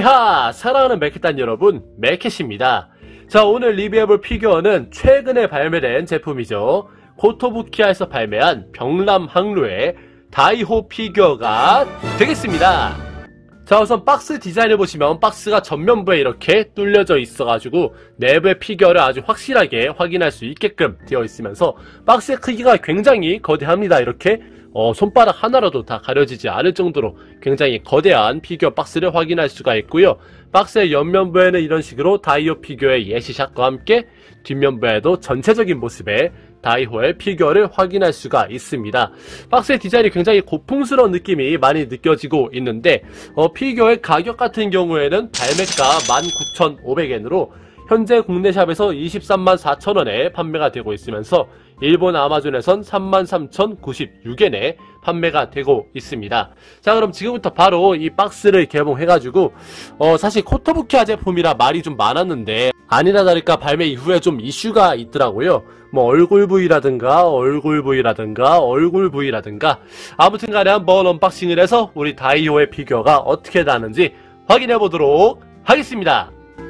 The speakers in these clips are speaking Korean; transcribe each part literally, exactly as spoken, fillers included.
헤하! 사랑하는 맥켓단 여러분, 맥켓입니다. 자, 오늘 리뷰해볼 피규어는 최근에 발매된 제품이죠. 코토부키아에서 발매한 병람 항로의 다이호 피규어가 되겠습니다. 자, 우선 박스 디자인을 보시면 박스가 전면부에 이렇게 뚫려져 있어가지고 내부의 피규어를 아주 확실하게 확인할 수 있게끔 되어 있으면서 박스의 크기가 굉장히 거대합니다. 이렇게 어, 손바닥 하나라도 다 가려지지 않을 정도로 굉장히 거대한 피규어 박스를 확인할 수가 있고요. 박스의 옆면부에는 이런 식으로 다이호 피규어의 예시샷과 함께 뒷면부에도 전체적인 모습의 다이호의 피규어를 확인할 수가 있습니다. 박스의 디자인이 굉장히 고풍스러운 느낌이 많이 느껴지고 있는데 어, 피규어의 가격 같은 경우에는 발매가 만 구천오백 엔으로 현재 국내 샵에서 이십삼만 사천 원에 판매가 되고 있으면서 일본 아마존에선 삼만 삼천구십육 엔에 판매가 되고 있습니다. 자, 그럼 지금부터 바로 이 박스를 개봉해가지고 어, 사실 코토부키아 제품이라 말이 좀 많았는데 아니나 다를까 발매 이후에 좀 이슈가 있더라고요. 뭐 얼굴 부위라든가 얼굴 부위라든가 얼굴 부위라든가 아무튼 간에 한번 언박싱을 해서 우리 다이호의 피규어가 어떻게 나는지 확인해 보도록 하겠습니다.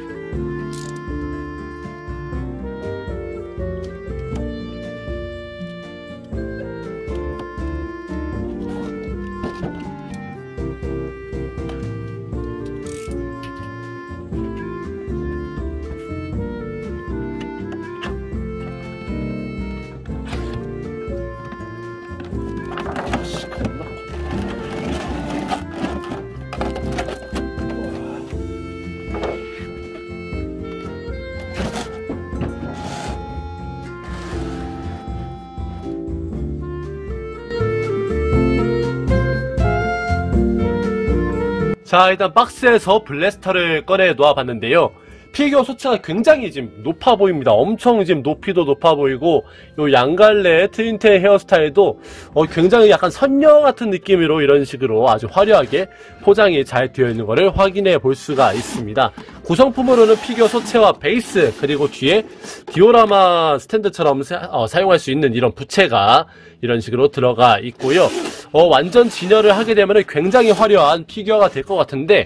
자, 일단 박스에서 블래스터를 꺼내 놓아 봤는데요. 피규어 소체가 굉장히 지금 높아 보입니다. 엄청 지금 높이도 높아 보이고 요 양갈래 트윈테일 헤어스타일도 어 굉장히 약간 선녀 같은 느낌으로 이런 식으로 아주 화려하게 포장이 잘 되어 있는 것을 확인해 볼 수가 있습니다. 구성품으로는 피규어 소체와 베이스 그리고 뒤에 디오라마 스탠드처럼 사, 어, 사용할 수 있는 이런 부채가 이런 식으로 들어가 있고요. 어, 완전 진열을 하게 되면 굉장히 화려한 피규어가 될 것 같은데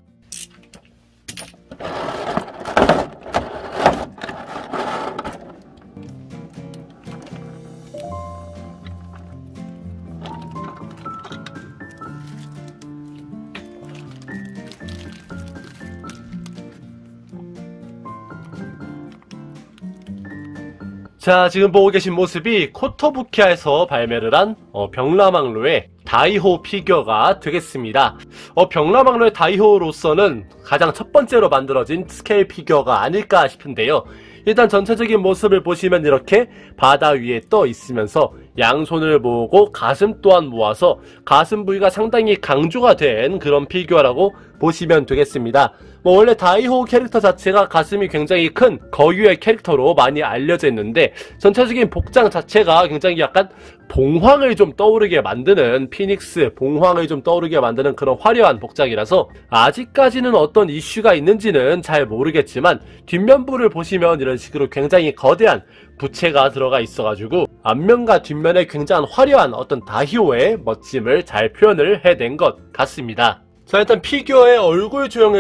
자, 지금 보고 계신 모습이 코토부키아에서 발매를 한 어, 병람항로의 다이호 피규어가 되겠습니다. 어, 병람항로의 다이호로서는 가장 첫 번째로 만들어진 스케일 피규어가 아닐까 싶은데요. 일단 전체적인 모습을 보시면 이렇게 바다 위에 떠 있으면서 양손을 모으고 가슴 또한 모아서 가슴 부위가 상당히 강조가 된 그런 피규어라고 보시면 되겠습니다. 뭐 원래 다이호 캐릭터 자체가 가슴이 굉장히 큰 거유의 캐릭터로 많이 알려져 있는데 전체적인 복장 자체가 굉장히 약간 봉황을 좀 떠오르게 만드는 피닉스 봉황을 좀 떠오르게 만드는 그런 화려한 복장이라서 아직까지는 어떤 이슈가 있는지는 잘 모르겠지만 뒷면부를 보시면 이런 식으로 굉장히 거대한 부채가 들어가 있어가지고 앞면과 뒷면에 굉장히 화려한 어떤 다이호의 멋짐을 잘 표현을 해낸 것 같습니다. 자, 일단 피규어의 얼굴 조형을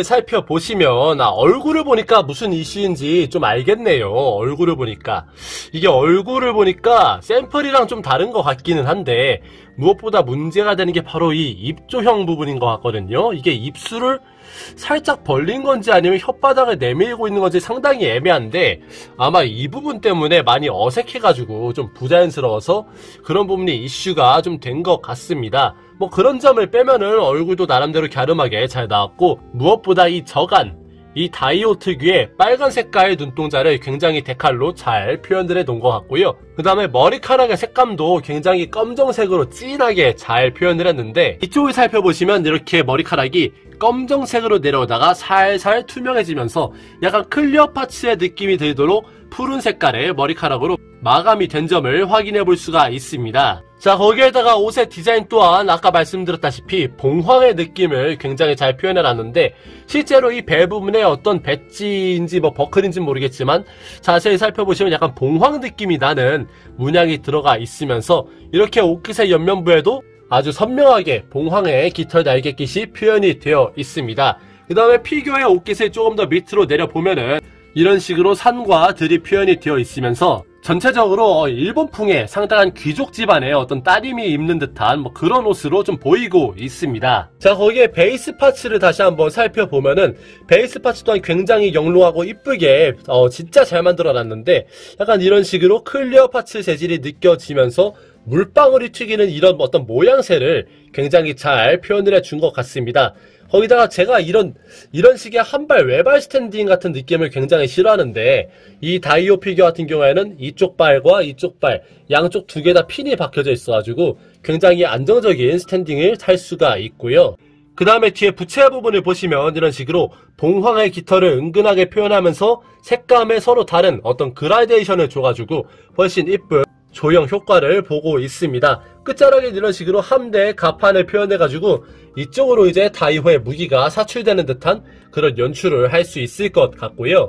살펴보시면 아, 얼굴을 보니까 무슨 이슈인지 좀 알겠네요. 얼굴을 보니까 이게 얼굴을 보니까 샘플이랑 좀 다른 것 같기는 한데 무엇보다 문제가 되는 게 바로 이 입조형 부분인 것 같거든요. 이게 입술을 살짝 벌린 건지 아니면 혓바닥을 내밀고 있는 건지 상당히 애매한데 아마 이 부분 때문에 많이 어색해가지고 좀 부자연스러워서 그런 부분이 이슈가 좀 된 것 같습니다. 뭐 그런 점을 빼면은 얼굴도 나름대로 갸름하게 잘 나왔고 무엇보다 이 저간 이 다이호 특유의 빨간 색깔의 눈동자를 굉장히 데칼로 잘 표현을 해놓은 것 같고요. 그 다음에 머리카락의 색감도 굉장히 검정색으로 진하게 잘 표현을 했는데 이쪽을 살펴보시면 이렇게 머리카락이 검정색으로 내려오다가 살살 투명해지면서 약간 클리어 파츠의 느낌이 들도록 푸른 색깔의 머리카락으로 마감이 된 점을 확인해 볼 수가 있습니다. 자, 거기에다가 옷의 디자인 또한 아까 말씀드렸다시피 봉황의 느낌을 굉장히 잘 표현해놨는데 실제로 이 배 부분에 어떤 배지인지 뭐 버클인지 모르겠지만 자세히 살펴보시면 약간 봉황 느낌이 나는 문양이 들어가 있으면서 이렇게 옷깃의 옆면부에도 아주 선명하게 봉황의 깃털 날개깃이 표현이 되어 있습니다. 그 다음에 피규어의 옷깃을 조금 더 밑으로 내려보면은 이런 식으로 산과 들이 표현이 되어 있으면서 전체적으로 일본풍의 상당한 귀족 집안의 어떤 따님이 입는 듯한 뭐 그런 옷으로 좀 보이고 있습니다. 자, 거기에 베이스 파츠를 다시 한번 살펴보면은 베이스 파츠 또한 굉장히 영롱하고 이쁘게 어 진짜 잘 만들어놨는데 약간 이런 식으로 클리어 파츠 재질이 느껴지면서 물방울이 튀기는 이런 어떤 모양새를 굉장히 잘 표현을 해준 것 같습니다. 거기다가 제가 이런 이런 식의 한발 외발 스탠딩 같은 느낌을 굉장히 싫어하는데 이 다이오 피규어 같은 경우에는 이쪽 발과 이쪽 발 양쪽 두 개 다 핀이 박혀져 있어가지고 굉장히 안정적인 스탠딩을 할 수가 있고요. 그 다음에 뒤에 부채 부분을 보시면 이런 식으로 봉황의 깃털을 은근하게 표현하면서 색감에 서로 다른 어떤 그라데이션을 줘가지고 훨씬 이쁜 조형 효과를 보고 있습니다. 끝자락에 이런 식으로 함대 가판을 표현해가지고 이쪽으로 이제 다이호의 무기가 사출되는 듯한 그런 연출을 할 수 있을 것 같고요.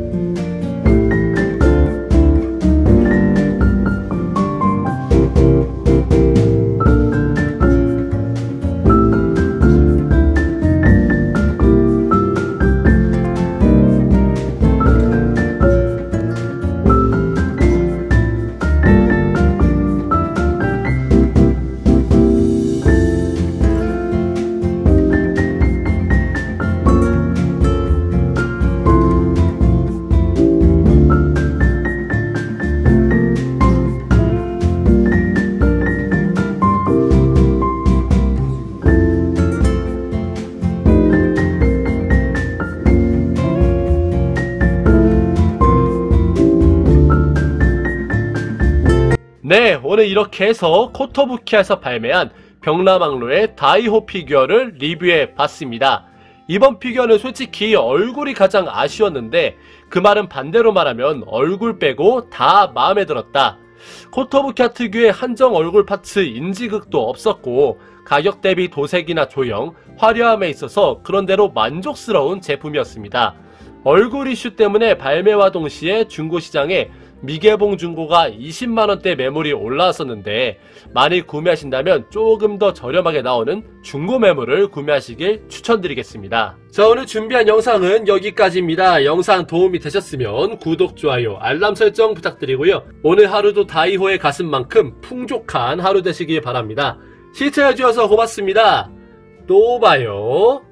네, 오늘 이렇게 해서 코토부키아에서 발매한 병라망로의 다이호 피규어를 리뷰해 봤습니다. 이번 피규어는 솔직히 얼굴이 가장 아쉬웠는데 그 말은 반대로 말하면 얼굴 빼고 다 마음에 들었다. 코토부키아 특유의 한정 얼굴 파츠 인지극도 없었고 가격 대비 도색이나 조형, 화려함에 있어서 그런대로 만족스러운 제품이었습니다. 얼굴 이슈 때문에 발매와 동시에 중고시장에 미개봉 중고가 이십만 원대 매물이 올라왔었는데 많이 구매하신다면 조금 더 저렴하게 나오는 중고 매물을 구매하시길 추천드리겠습니다. 자, 오늘 준비한 영상은 여기까지입니다. 영상 도움이 되셨으면 구독, 좋아요, 알람 설정 부탁드리고요. 오늘 하루도 다이호의 가슴만큼 풍족한 하루 되시길 바랍니다. 시청해주셔서 고맙습니다. 또 봐요.